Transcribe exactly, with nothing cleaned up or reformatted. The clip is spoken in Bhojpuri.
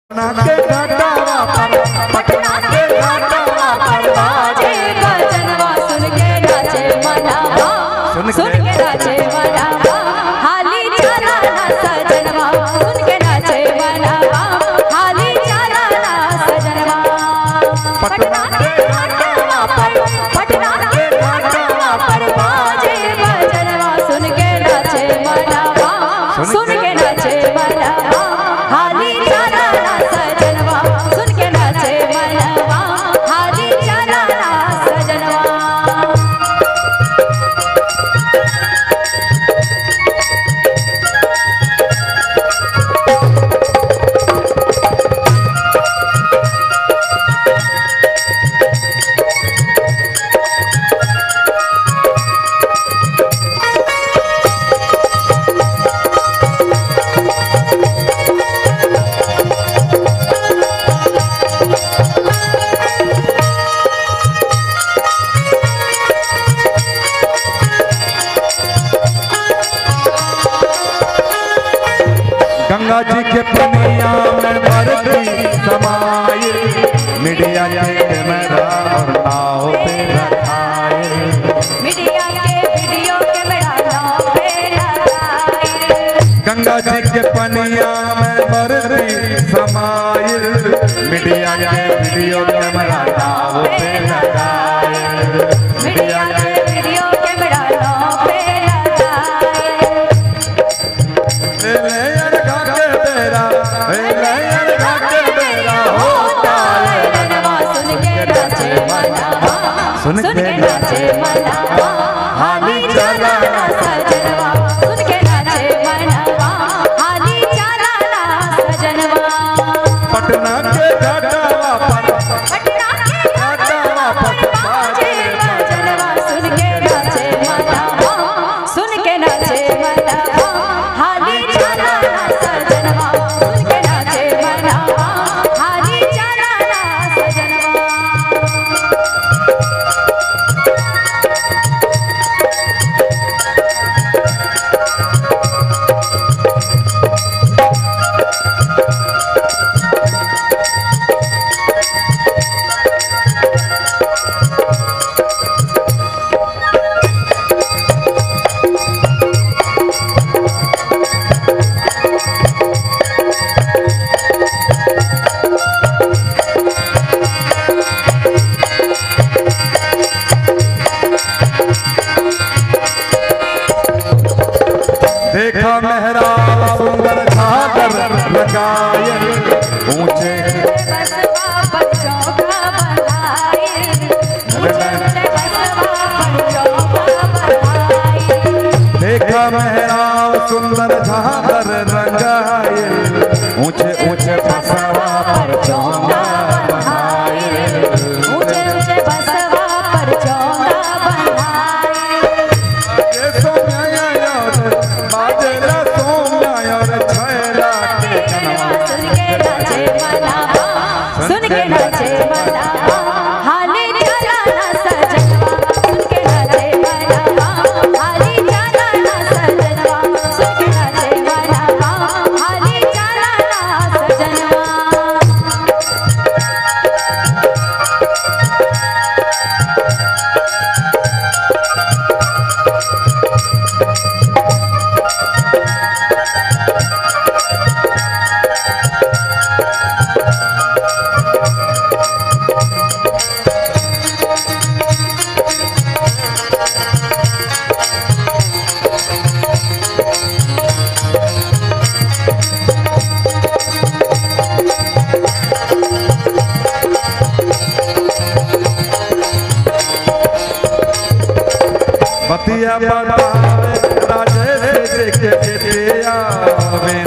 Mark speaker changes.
Speaker 1: पटना के घाटवा पर पटना के घाटवा पर बाजे
Speaker 2: बजनवा सुन के नाचे मनावा सुन के नाचे मनावा हाली चला ना सजनवा सुन के नाचे मनावा हाली चला ना सजनवा पटना के घाटवा पर पटना के घाटवा पर बाजे बजनवा सुन के नाचे मनावा सुन के नाचे मनावा हाली चला ना सजनवा सुन के नाचे मनावा हाली चला ना सजनवा।
Speaker 1: गंगा जी के पनिया में भरती समाये मीडिया के मेरा और नाव पे रखाए
Speaker 2: मीडिया के वीडियो कैमरा नाव पे लगाए
Speaker 1: गंगा जी के पनिया में भरती समाये मीडिया के वीडियो कैमरा नाव पे लगाए
Speaker 2: मीडिया के वीडियो कैमरा नाव पे लगाए
Speaker 1: ले ले यार घाटे तेरा ले ले यार घाटे तेरा होता है
Speaker 2: रनवा सुन के नाचे मनावा
Speaker 1: सुन
Speaker 2: सुन के नाचे मनावा हाली चला ना सजनवा सुन के नाचे मनावा हाली चला ना सजनवा।
Speaker 1: पटना के घाटवा पर
Speaker 2: पटना के घाटवा पर बाजे बजनवा सुन के नाचे मनावा सुन के नाचे मनावा हाली चला ना सजनवा सुन के नाचे मनावा हाली चला ना सजनवा।
Speaker 1: देखा मेहराब सुंदर घाघर लगाए ऊंचे
Speaker 2: बसवा पर चौका बनाए ऊंचे बसवा पर चौका बनाए
Speaker 1: देखा मेहराब सुंदर घाघर लगाए ऊंचे ऊंचे बसवा पर चौंगा बनाए
Speaker 2: ऊंचे ऊंचे बसवा पर चौका बनाए
Speaker 1: ये सोम्या यार बाजेला सोम्या यार छैला के
Speaker 2: सुन के नाचे मनावा सुन के नाचे मनावा हाली चला ना सजनवा सुन के नाचे मनावा हाली चला ना सजनवा सुन के नाचे मनावा हाली चला ना सजनवा।
Speaker 1: बतिया बतावे राजे से के आवे